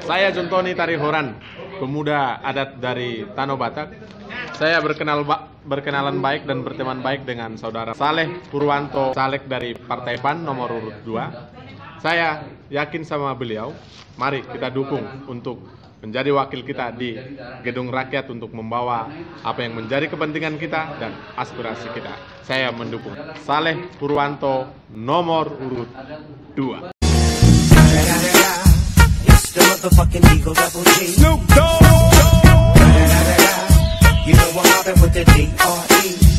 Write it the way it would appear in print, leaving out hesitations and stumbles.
Saya Jontoni Tarihoran, pemuda adat dari Tano Batak. Saya berkenalan baik dan berteman baik dengan saudara Saleh Purwanto, caleg dari Partai PAN nomor urut 2. Saya yakin sama beliau, mari kita dukung untuk menjadi wakil kita di Gedung Rakyat untuk membawa apa yang menjadi kepentingan kita dan aspirasi kita. Saya mendukung Saleh Purwanto nomor urut 2. The motherfucking Eagle Double G. Snoop Dogg. You know I'm mobbing with the D.R.E.